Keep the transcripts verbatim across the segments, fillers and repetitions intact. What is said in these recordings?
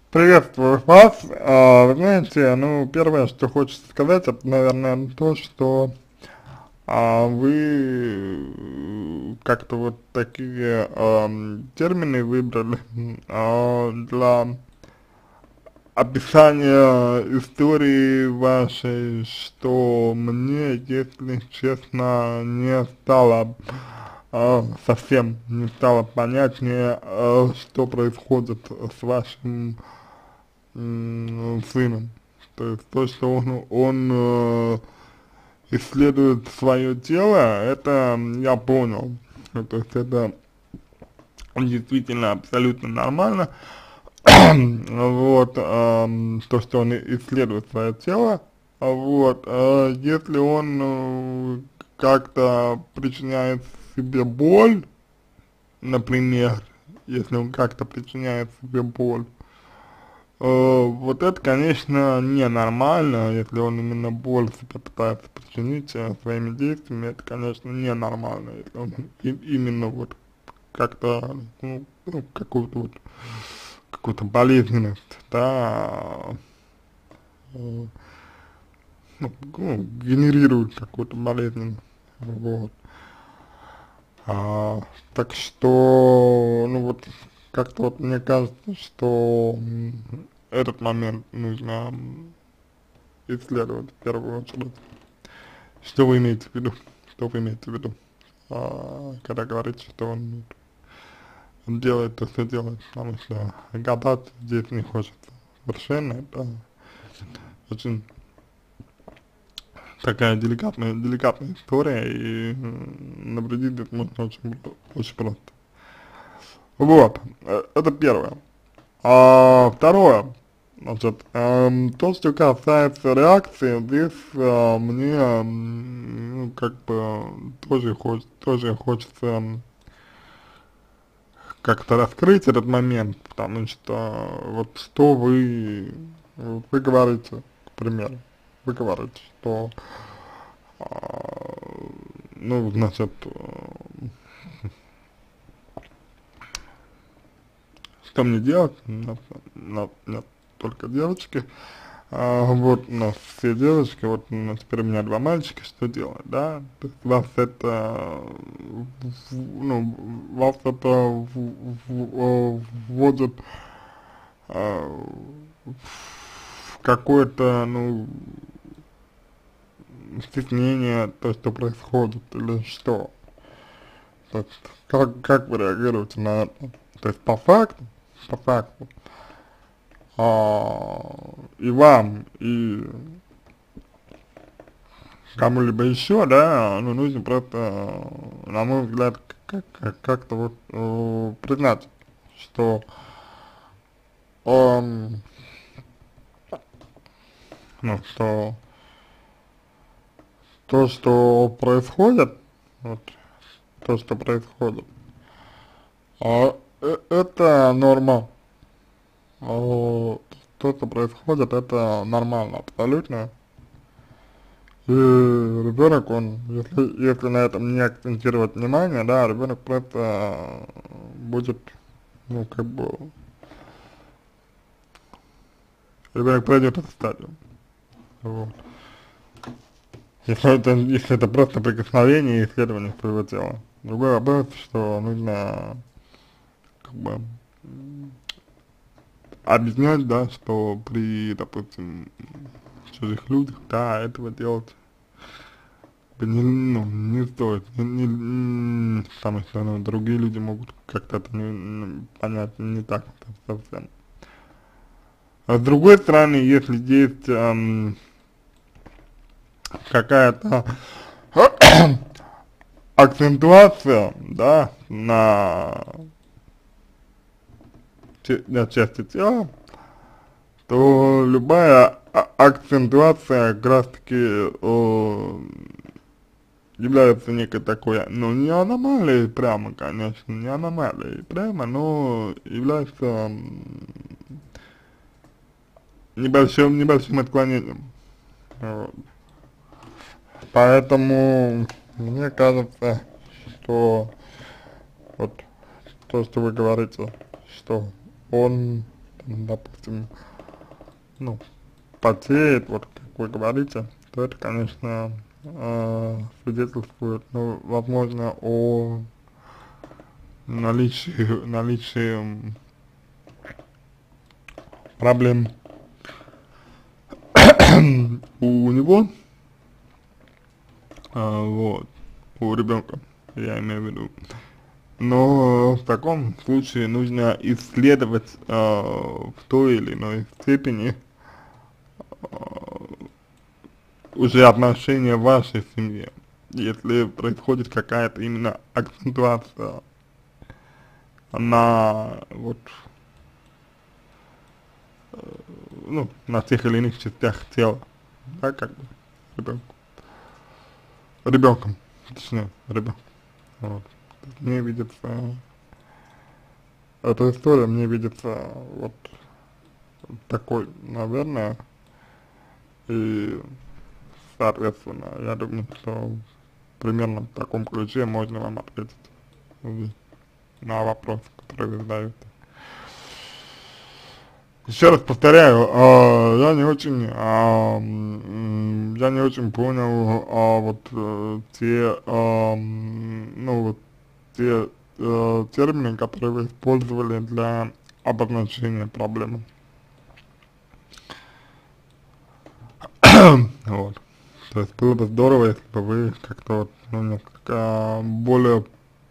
Приветствую вас. А, вы знаете, ну, первое, что хочется сказать, это, наверное, то, что а, вы э, как-то вот такие ам, термины выбрали а, для описания истории вашей, что мне, если честно, не стало а, совсем не стало понятнее, а, что происходит с вашим м, сыном. То есть то, что он, он э, исследует свое тело, это я понял. Ну, то есть это действительно абсолютно нормально. Вот, эм, то, что он исследует свое тело. А Вот, э, если он э, как-то причиняет себе боль, например, если он как-то причиняет себе боль, Э, вот это, конечно, ненормально, если он именно боль себе пытается причинить э, своими действиями, это, конечно, ненормально, если он и- именно вот как-то, ну, ну, какую-то вот, какую-то болезненность, да, э, ну, ну, генерирует какую-то болезненность, вот. А, так что, ну вот, как-то вот мне кажется, что м, этот момент нужно исследовать в первую очередь. Что вы имеете в виду? Что вы имеете в виду? А, когда говорите, что он, он делает то, что делает, потому что гадать здесь не хочется. Совершенно это очень такая деликатная, деликатная история, и м, навредить здесь можно очень, очень просто. Вот, э, это первое. А второе, значит, эм, то, что касается реакции, здесь э, мне, м, ну, как бы, тоже, хоч, тоже хочется м, как-то раскрыть этот момент, потому что вот что вы, вот вы говорите, к примеру, вы говорите, что, а, ну, значит, э, что мне делать, у нас, у нас нет только девочки. А, вот у нас все девочки, вот у нас теперь у меня два мальчика, что делать, да? То есть вас это, в- в- ну, вас это в- в- вводит а, в какое-то, ну, стеснение, то, что происходит, или что? То есть, как, как вы реагируете на это? То есть, по факту, по факту, а, и вам, и кому-либо еще, да, ну, нужно просто, э, на мой взгляд, как, как, как-то вот э, признать, что он, ну, что то, что происходит, вот, то, что происходит, а, э, это норма, а, то, что происходит, это нормально, абсолютно. И ребенок, он, если, если на этом не акцентировать внимание, да, ребенок просто э, будет, ну, как бы, ребенок пройдет эту стадию. Вот. Если это, если это просто прикосновение и исследование своего тела. Другой вопрос, что нужно, как бы, объяснять, да, что при, допустим, чужих людях, да, этого делать не, ну, не стоит, не, не, м, потому что, ну, другие люди могут как-то это не, ну, понять не так совсем. А с другой стороны, если есть эм, какая-то акцентуация, да, на, че- на части тела, то любая а- акцентуация как раз таки э, является некой такой, ну, не аномалией прямо, конечно, не аномалией прямо, но является м, небольшим, небольшим отклонением. Вот. Поэтому мне кажется, что вот то, что вы говорите, что он допустим, ну, потеет, вот как вы говорите, то это, конечно, э, свидетельствует, ну, возможно, о наличии, наличии м, проблем у него, а, вот, у ребенка, я имею в виду. Но в таком случае нужно исследовать э, в той или иной степени уже отношения в вашей семье, если происходит какая-то именно акцентуация на вот, ну, на тех или иных частях тела, да, как бы, ребенку, ребенком, точнее, ребенком, вот. Мне видится, эта история мне видится вот такой, наверное, и, соответственно, я думаю, что примерно в таком ключе можно вам ответить на вопрос, который вы задаете. Еще раз повторяю, э, я не очень, э, м, я не очень понял, э, вот э, те, э, ну вот те э, термины, которые вы использовали для обозначения проблемы. Вот. То есть было бы здорово, если бы вы как-то вот, ну, несколько более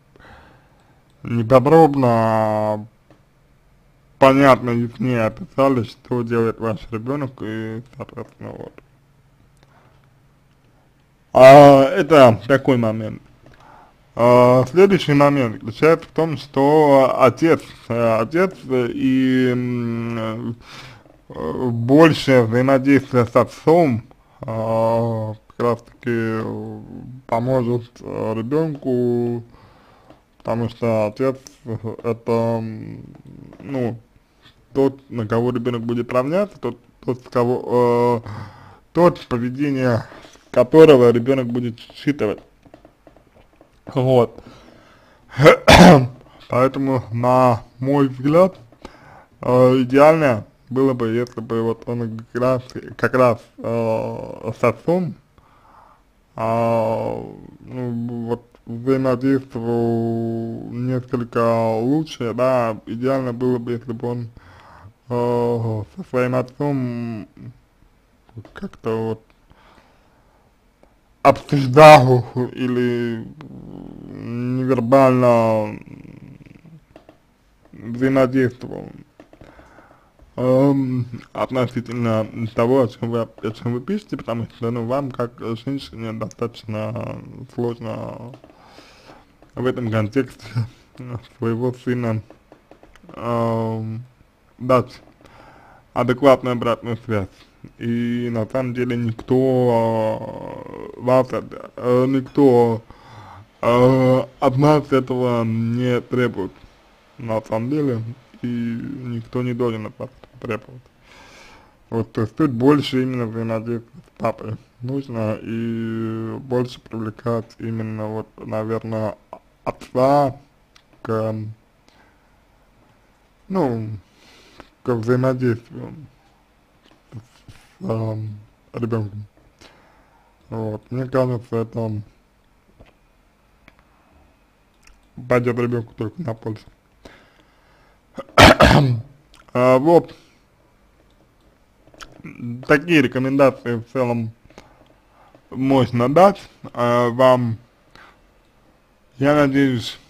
неподробно, понятно, яснее описали, что делает ваш ребенок, и, соответственно, вот. А, это такой момент. А, следующий момент заключается в том, что отец, э, отец и м, э, большее взаимодействие с отцом а, как раз таки поможет э, ребенку, потому что отец это, м, ну, тот, на кого ребенок будет равняться, тот, тот, с кого, э, тот, поведение которого ребенок будет считывать. Вот. Поэтому, на мой взгляд, э, идеально было бы, если бы вот он как раз, как раз э, с отцом, а, ну, вот взаимодействовал несколько лучше, да, идеально было бы, если бы он э, со своим отцом как-то вот обсуждал или невербально взаимодействовал эм, относительно того, о чем вы, о чем вы пишете, потому что, ну, вам, как женщине, достаточно сложно в этом контексте своего сына эм, дать адекватную обратную связь. И на самом деле никто э, вас, э, никто э, от нас этого не требует, на самом деле, и никто не должен от вас требовать. Вот, то есть тут больше именно взаимодействовать с папой нужно, и больше привлекать именно вот, наверное, отца к, ну, к взаимодействию с э, ребенком. Вот, мне кажется, это пойдет ребенку только на пользу. А, вот, такие рекомендации в целом можно дать а, вам. Я надеюсь,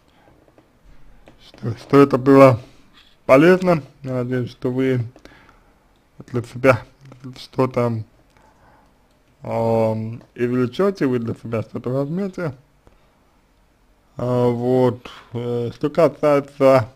что, что это было полезно. Я надеюсь, что вы для себя что-то э, извлечете, вы для себя что-то возьмете. А, вот, э, что касается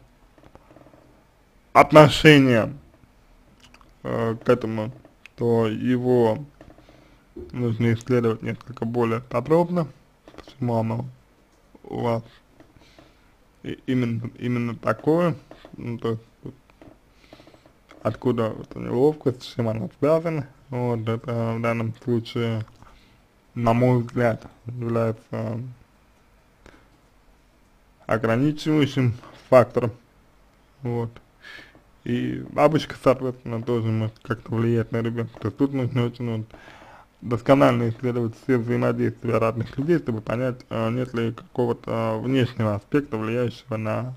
отношения э, к этому, то его нужно исследовать несколько более подробно, почему оно у вас и именно, именно такое, ну, то есть, откуда эта неловкость, с чем она связана. Вот, это в данном случае, на мой взгляд, является ограничивающим фактором. Вот. и бабушка, соответственно, тоже может как-то влиять на ребенка. То есть тут нужно очень вот досконально исследовать все взаимодействия разных людей, чтобы понять, а, нет ли какого-то внешнего аспекта, влияющего на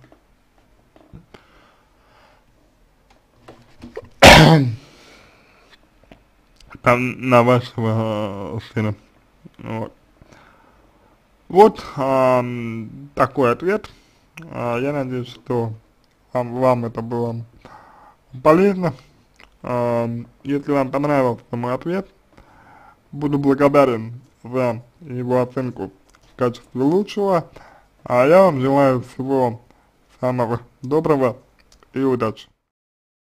там, на вашего э, сына. Вот, вот а, такой ответ. А, я надеюсь, что вам, вам это было полезно. А, если вам понравился мой ответ, буду благодарен за его оценку в качестве лучшего. А я вам желаю всего самого доброго и удачи.